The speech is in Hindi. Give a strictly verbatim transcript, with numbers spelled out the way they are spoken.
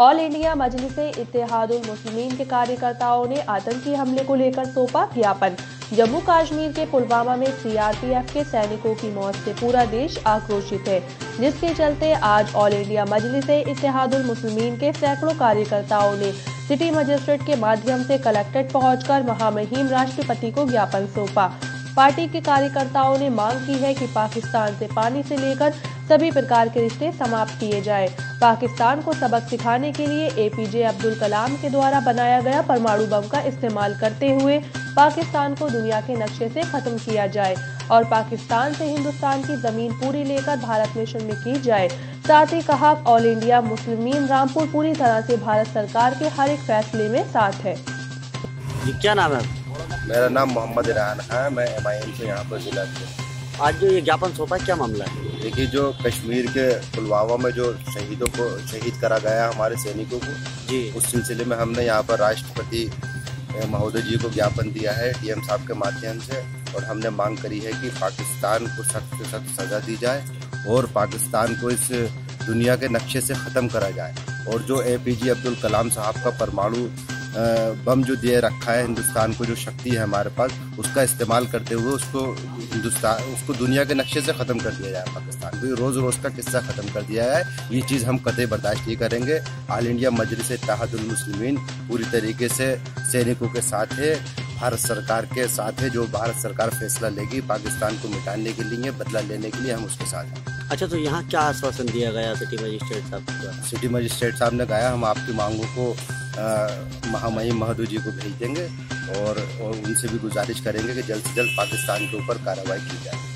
ऑल इंडिया मजलिस-ए-इत्तेहादुल मुस्लिमीन के कार्यकर्ताओं ने आतंकी हमले को लेकर सौंपा ज्ञापन। जम्मू कश्मीर के पुलवामा में सीआरपीएफ के सैनिकों की मौत से पूरा देश आक्रोशित है, जिसके चलते आज ऑल इंडिया मजलिस-ए-इत्तेहादुल मुस्लिमीन के सैकड़ों कार्यकर्ताओं ने सिटी मजिस्ट्रेट के माध्यम से कलेक्ट्रेट पहुंचकर महामहिम राष्ट्रपति को ज्ञापन सौंपा। पार्टी के कार्यकर्ताओं ने मांग की है कि पाकिस्तान से पानी से लेकर सभी प्रकार के रिश्ते समाप्त किए जाए। पाकिस्तान को सबक सिखाने के लिए एपीजे अब्दुल कलाम के द्वारा बनाया गया परमाणु बम का इस्तेमाल करते हुए पाकिस्तान को दुनिया के नक्शे से खत्म किया जाए और पाकिस्तान से हिंदुस्तान की जमीन पूरी लेकर भारत मिशन में की जाए। साथ ही कहा, ऑल इंडिया मुस्लिमीन रामपुर पूरी तरह से भारत सरकार के हर एक फैसले में साथ है। जी, क्या नाम है? मेरा नाम मोहम्मद इरहान है। मैं एम आई एम से यहाँ पर जिला से। आज जो ये ज्ञापन सौंपा, क्या मामला है? देखिए, जो कश्मीर के पुलवामा में जो शहीदों को शहीद करा गया हमारे सैनिकों को, जी, उस सिलसिले में हमने यहाँ पर राष्ट्रपति महोदय जी को ज्ञापन दिया है डीएम साहब के माध्यम से, और हमने मांग करी है कि पाकिस्तान को सख्त से सख्त सजा दी जाए और पाकिस्तान को इस दुनिया के नक्शे से ख़त्म करा जाए। और जो एपीजे अब्दुल कलाम साहब का परमाणु बम जो दे रखा है हिंदुस्तान को, जो शक्ति है हमारे पास, उसका इस्तेमाल करते हुए उसको हिंदुस्तान उसको दुनिया के नक्शे से ख़त्म कर दिया जाए। पाकिस्तान को रोज़ रोज़ का किस्सा ख़त्म कर दिया है। ये चीज़ हम कतई बर्दाश्त नहीं करेंगे। ऑल इंडिया मजलिस-ए-इत्तेहादुल मुस्लिमीन पूरी तरीके से सैनिकों के साथ है, भारत सरकार के साथ है। जो भारत सरकार फैसला लेगी पाकिस्तान को मिटाने के लिए, बदला लेने के लिए, हम उसके साथ हैं। अच्छा, तो यहाँ क्या आश्वासन दिया गया सिटी मजिस्ट्रेट साहब को? सिटी मजिस्ट्रेट साहब ने कहा हम आपकी मांगों को महामहिम महोदय जी को भेज देंगे और, और उनसे भी गुजारिश करेंगे कि जल्द से जल्द पाकिस्तान के ऊपर कार्रवाई की जाए।